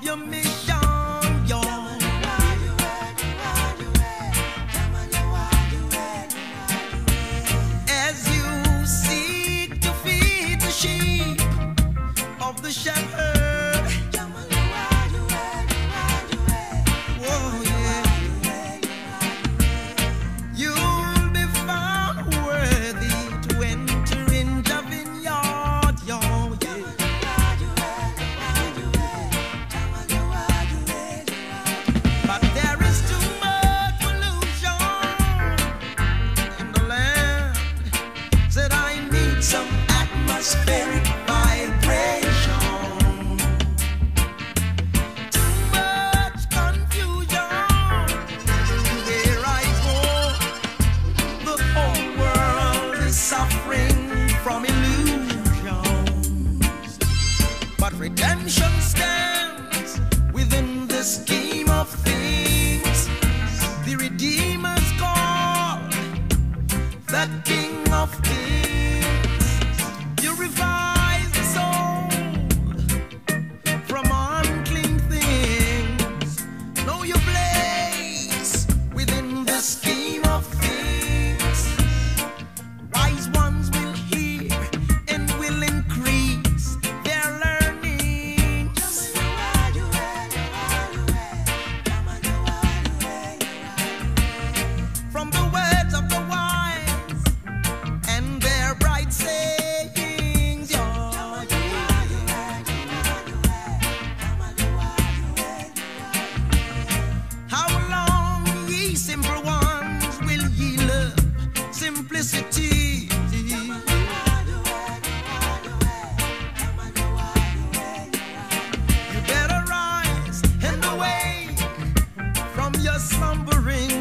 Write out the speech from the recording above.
your mission, yo. As you seek to feed the sheep of the shepherd. Some atmospheric vibration. Too much confusion. Where I go, the whole world is suffering from illusions. But redemption stands within the scheme of things. The Redeemer's called the King of Kings. Purifies the soul from unclean things. Know your place within the scheme of things. Wise ones will hear and will increase their learnings. From the words of the wise and their bright sayings. Simple ones will yield up simplicity. You better rise and awake from your slumbering.